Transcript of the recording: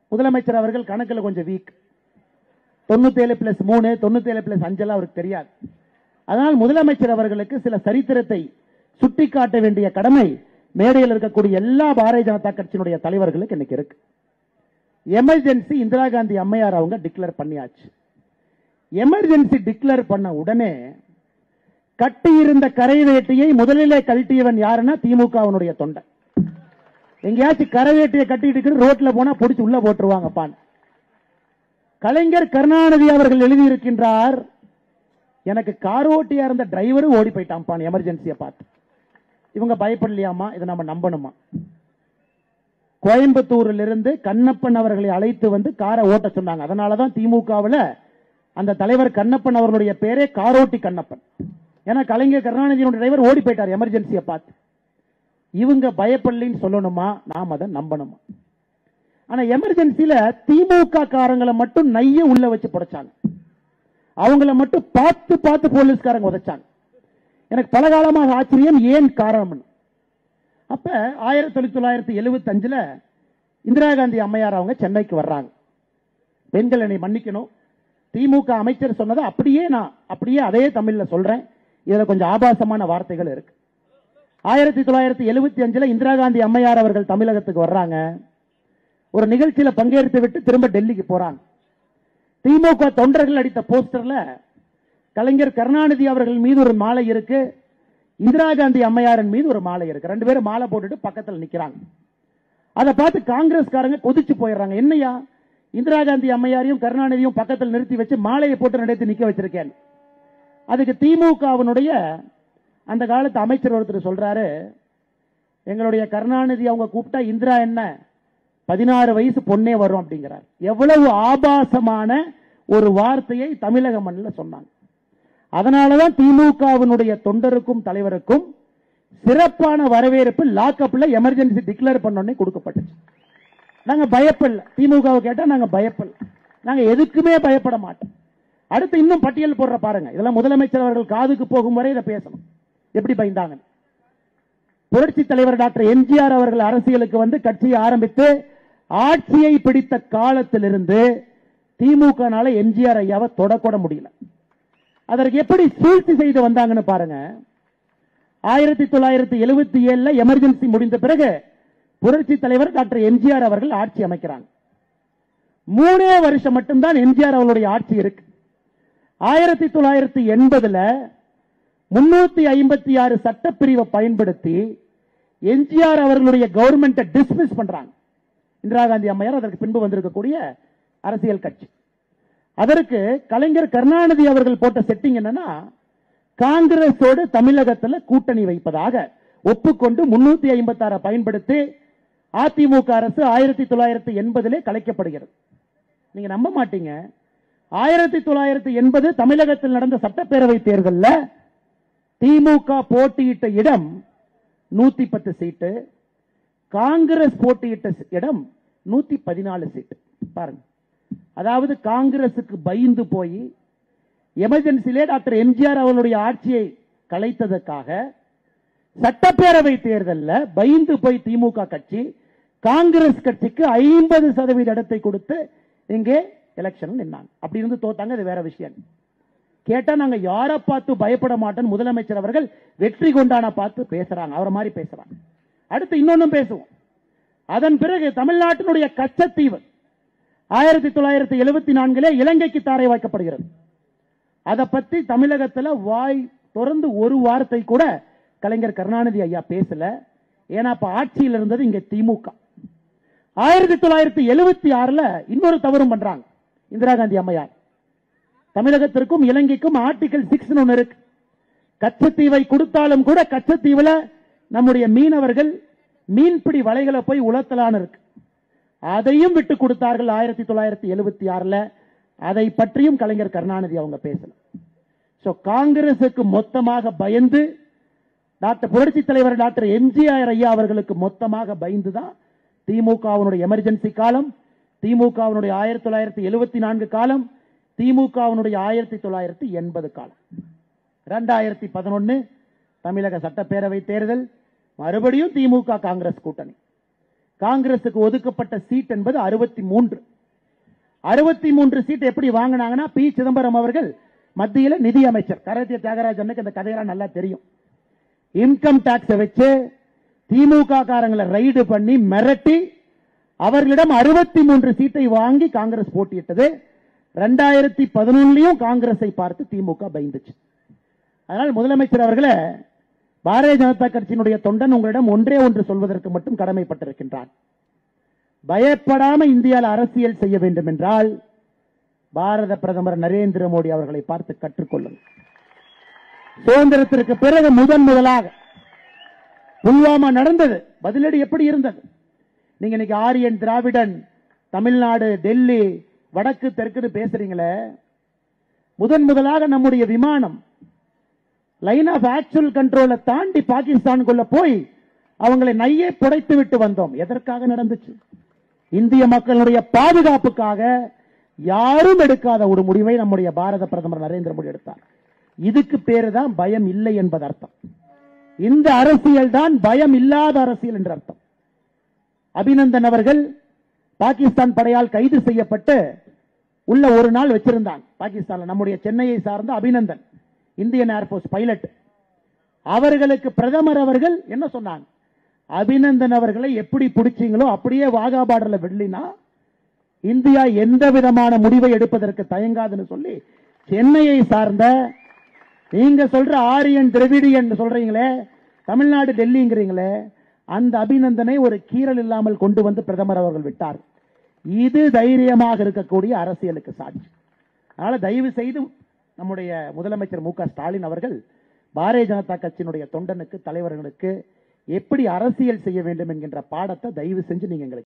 முதலமைச்சர் அவர்கள் கணக்கில் கொஞ்சம் வீக். 97+3 97+5 அவருக்கு தெரியாது. அதனால் முதலமைச்சர் அவர்களுக்கு சில சரித்திரத்தை சுட்டிக்காட்ட வேண்டிய கடமை மேடையில் இருக்கக்கூடிய எல்லா பாரதிய ஜனதா கட்சியினுடைய தலைவர்களுக்கு இன்னைக்கு இருக்கு. எமர்ஜென்சி இந்திரா காந்தி அம்மையார் அவங்க டிக்ளேர் பண்ணியாச்சு. எமர்ஜென்சி டிக்ளேர் பண்ண உடனே கட்டியிருந்த கரை வேட்டியை முதலிலே கழட்டியவன் யாருன்னா திமுகவினுடைய தொண்டை. எங்கேயாச்சும் கரை வேட்டியை கட்டிட்டு ரோட்ல போனா பிடிச்சு உள்ள போட்டுருவாங்கப்பான். கலைஞர் கருணாநிதி அவர்கள் எழுதியிருக்கின்றார், எனக்கு கார் ஓட்டியா இருந்த டிரைவரும் ஓடி போயிட்டான் எமர்ஜென்சியை பார்த்து. இவங்க பயப்படலையாமா? இதை நம்ம நம்பணுமா? கோயம்புத்தூரில் இருந்து கண்ணப்பன் அவர்களை அழைத்து வந்து காரை ஓட்ட சொன்னாங்க. அதனாலதான் திமுகவில் அந்த தலைவர் கண்ணப்பன் அவர்களுடைய பேரே காரோட்டி கண்ணப்பன். ஏன்னா கலைஞர் கருணாநிதியோட டிரைவர் ஓடி போயிட்டார் எமர்ஜென்சியை பார்த்து. இவங்க பயப்படலின்னு சொல்லணுமா? நாம் அதை நம்பணுமா? ஆனா எமர்ஜென்சியில திமுக காரங்களை மட்டும் நைய உள்ள வச்சு புடைச்சாங்க. அவங்கள மட்டும் பார்த்து பார்த்து போலீஸ்காரங்க உதைச்சாங்க. எனக்கு பல காலமாக ஆச்சரியம், ஏன் காரணம்? அப்ப 1975 இந்திரா காந்தி அம்மையார் அவங்க சென்னைக்கு வர்றாங்க. பெண்கள் என்னை மன்னிக்கணும், திமுக அமைச்சர் சொன்னதை அப்படியே அதே தமிழ்ல சொல்றேன். இதுல கொஞ்சம் ஆபாசமான வார்த்தைகள் இருக்கு. 1975 இந்திரா காந்தி அம்மையார் அவர்கள் தமிழகத்துக்கு வர்றாங்க. ஒரு நிகழ்ச்சியில பங்கேற்று விட்டு திரும்ப டெல்லிக்கு போறாங்க. திமுக தொண்டர்கள் அடித்த போஸ்டர்ல கலைஞர் கருணாநிதி அவர்கள் மீது ஒரு மாலை இருக்கு, இந்திரா காந்தி அம்மையாரின் மீது ஒரு மாலை இருக்கு. ரெண்டு பேரும் மாலை போட்டுட்டு பக்கத்தில் நிக்கிறாங்க. அதை பார்த்து காங்கிரஸ்காரங்க கொதிச்சு போயிடுறாங்க. என்னையா இந்திரா காந்தி அம்மையாரையும் கருணாநிதியும் பக்கத்தில் நிறுத்தி வச்சு மாலையை போட்டு நடத்தி நிக்க வச்சிருக்கேன். அதுக்கு திமுகவினுடைய அந்த காலத்து அமைச்சர் ஒருத்தர் சொல்றாரு, எங்களுடைய கருணாநிதி அவங்க கூப்பிட்டா இந்திரா என்ன 16 வயசு பொண்ணே வரும் அப்படிங்கிறார். எவ்வளவு ஆபாசமான ஒரு வார்த்தையை தமிழக மண்ணில் சொன்னாங்க. அதனாலதான் திமுகவினுடைய தொண்டருக்கும் தலைவருக்கும் சிறப்பான வரவேற்பு லாக்அப்ல எமர்ஜென்சி டிக்ளேர் பண்ணோன்னே கொடுக்கப்பட்டுச்சு. நாங்க பயப்படல. திமுகவை கேட்டா நாங்க பயப்படல. நாங்க எதுக்குமே பயப்பட மாட்டோம். அடுத்து இன்னும் பட்டியல் போடுற பாருங்க. இதெல்லாம் முதலமைச்சர் அவர்கள் காதுக்கு போகும் வரை இதை பேசணும். எப்படி பயந்தாங்க? புரட்சி தலைவர் டாக்டர் எம்ஜிஆர் அவர்கள் அரசியலுக்கு வந்து கட்சியை ஆரம்பித்து ஆட்சியை பிடித்த காலத்திலிருந்து திமுகனால எம்ஜிஆர் ஐயாவை தொடக்கூட முடியல. அதற்கு எப்படி சூழ்ச்சி செய்து வந்தாங்கன்னு பாருங்க. 1977 எமர்ஜென்சி முடிந்த பிறகு புரட்சி தலைவர் டாக்டர் எம்ஜிஆர் அவர்கள் ஆட்சி அமைக்கிறாங்க. 3 வருஷம் மட்டும்தான் எம்ஜிஆர் அவர்களுடைய ஆட்சி இருக்கு. 1980 356 சட்டப்பிரிவை பயன்படுத்தி எம்ஜிஆர் அவர்களுடைய கவர்மெண்ட் டிஸ்மிஸ் பண்றாங்க. இந்திரா காந்தி அம்மையார் அதற்கு பின்பு வந்திருக்கக்கூடிய அரசியல் கட்சி. அதற்கு கலைஞர் கருணாநிதி அவர்கள் போட்ட செட்டிங் என்னன்னா, காங்கிரஸோடு தமிழகத்தில் கூட்டணி வைப்பதாக ஒப்புக்கொண்டு 356 பயன்படுத்தி அதிமுக அரசு 1980 கலைக்கப்படுகிறது. நீங்க நம்ப மாட்டீங்க, 1980 தமிழகத்தில் நடந்த சட்டப்பேரவை தேர்தலில் திமுக போட்டியிட்ட இடம் 110 சீட்டு, காங்கிரஸ் போட்டியிட்ட இடம் 114 சீட்டு. பாருங்க, அதாவது காங்கிரசுக்கு பயந்து போய் எமர்ஜென்சியிலே டாக்டர் எம்ஜிஆர் அவர்களுடைய ஆட்சியை கலைத்ததற்காக சட்டப்பேரவை தேர்தலில் பயந்து போய் திமுக கட்சி காங்கிரஸ் கட்சிக்கு 50% இடத்தை கொடுத்து இங்கே எலெக்ஷன் நின்னாங்க. அப்படி இருந்து தோத்தாங்க. அது வேற விஷயம். கேட்டா நாங்க யாரை பார்த்து பயப்பட மாட்டோம். முதலமைச்சர் அவர்கள் வெற்றி கொண்டான பார்த்து பேசுறாங்க. அவரை மாதிரி பேசுறாங்க. அடுத்து இன்னொன்னும் பேசுவோம். அதன் பிறகு தமிழ்நாட்டினுடைய கச்சத்தீவு 1974 இலங்கைக்கு தாரை வாய்க்கப்படுகிறது. அதை பத்தி தமிழகத்தில் வாய் திறந்து ஒரு வார்த்தை கூட கலைஞர் கருணாநிதி ஐயா பேசல. ஏன்னா அப்ப ஆட்சியில் இருந்தது இங்க திமுக. 1976 இன்னொரு தவறும் பண்றாங்க இந்திரா காந்தி அம்மையார். தமிழகத்திற்கும் இலங்கைக்கும் ஆர்டிகல் 6 ஒன்று இருக்கு. கச்சத்தீவை கொடுத்தாலும் கூட கச்சத்தீவுல நம்முடைய மீனவர்கள் மீன்பிடி வலைகளை போய் உலர்த்தலான்னு இருக்கு. அதையும் விட்டு கொடுத்தார்கள் 1976. அதை பற்றியும் கலைஞர் கருணாநிதி அவங்க பேசல. காங்கிரசுக்கு மொத்தமாக பயந்து டாக்டர் புரட்சி தலைவர் டாக்டர் எம்ஜிஆர் ஐயா அவர்களுக்கு மொத்தமாக பயந்துதான் திமுகவினுடைய எமர்ஜென்சி காலம், திமுகவினுடைய 1974 காலம், திமுகவினுடைய 1980 காலம். 2011 தமிழக சட்டப்பேரவை தேர்தல், மறுபடியும் திமுக காங்கிரஸ் கூட்டணி. காங்கிரசுக்கு ஒதுக்கப்பட்ட சீட் என்பது 63. 63 சீட் எப்படி வாங்கினாங்கன்னா, பி சிதம்பரம் அவர்கள் மத்தியில் நிதி அமைச்சர், கரத்திய தியாகராஜனுக்கு இந்த கதையெல்லாம் நல்லா தெரியும். இன்கம் டாக்ஸ் வச்சு திமுக காரங்களை ரைடு பண்ணி மிரட்டி அவர்களிடம் 63 சீட்டை வாங்கி காங்கிரஸ் போட்டியிட்டது. 2011 காங்கிரஸை பார்த்து திமுக பயந்துச்சு. அதனால் முதலமைச்சர் அவர்களே, பாரதிய ஜனதா கட்சியினுடைய தொண்டன் உங்களிடம் ஒன்றே ஒன்று சொல்வதற்கு மட்டும் கடமைப்பட்டிருக்கின்றான். பயப்படாம இந்தியாவில் அரசியல் செய்ய வேண்டும் என்றால் பாரத பிரதமர் நரேந்திர மோடி அவர்களை பார்த்து கற்றுக்கொள்ளுங்கள். சுதந்திரத்திற்கு பிறகு முதலாக புல்வாமா நடந்தது, பதிலடி எப்படி இருந்தது? நீங்க இன்னைக்கு ஆரியன், திராவிடன், தமிழ்நாடு, டெல்லி, வடக்கு தெற்கு பேசுறீங்களே, முதலாக நம்முடைய விமானம் லைன் ஆஃப் ஆக்சுவல் கண்ட்ரோலை தாண்டி பாகிஸ்தானுக்குள்ள போய் அவங்களை நையே புடைத்து விட்டு வந்தோம். எதற்காக நடந்துச்சு? இந்திய மக்களுடைய பாதுகாப்புக்காக யாரும் எடுக்காத ஒரு முடிவை நம்முடைய பாரத பிரதமர் நரேந்திர மோடி எடுத்தார். இதுக்கு பேரு தான் பயம் இல்லை என்பது அர்த்தம். இந்த அரசியல் தான் பயம் இல்லாத அரசியல் என்ற அர்த்தம். அபிநந்தன் அவர்கள் பாகிஸ்தான் படையால் கைது செய்யப்பட்டு உள்ள ஒரு நாள் வச்சிருந்தாங்க பாகிஸ்தான். நம்முடைய சென்னையை சார்ந்த அபிநந்தன், இந்தியன் ஏர்போர்ஸ் பைலட், அவர்களுக்கு பிரதமர் அவர்கள் என்ன சொன்னாங்க? அபிநந்தன் அவர்களை எப்படி பிடிச்சீங்களோ அப்படியே வாகா பார்டர்ல விடலினா இந்தியா எந்த விதமான முடிவை எடுப்பதற்கு தயங்காதுன்னு சொல்லி சென்னையை சார்ந்த, நீங்க சொல்ற ஆரியன் திராவிடியன் சொல்றீங்களே, தமிழ்நாடு டெல்லிங்கிறீங்களே, அந்த அபிநந்தனை ஒரு கீறல் இல்லாமல் கொண்டு வந்து பிரதமர் அவர்கள் விட்டார். இது தைரியமாக இருக்கக்கூடிய அரசியலுக்கு சாட்சி. அதனால தயவு செய்து நம்முடைய முதலமைச்சர் மு க ஸ்டாலின் அவர்கள் பாரதிய ஜனதா கட்சியினுடைய தொண்டனுக்கு, தலைவர்களுக்கு எப்படி அரசியல் செய்ய வேண்டும் என்கின்ற பாடத்தை தயவு செஞ்சு நீங்க எங்களுக்கு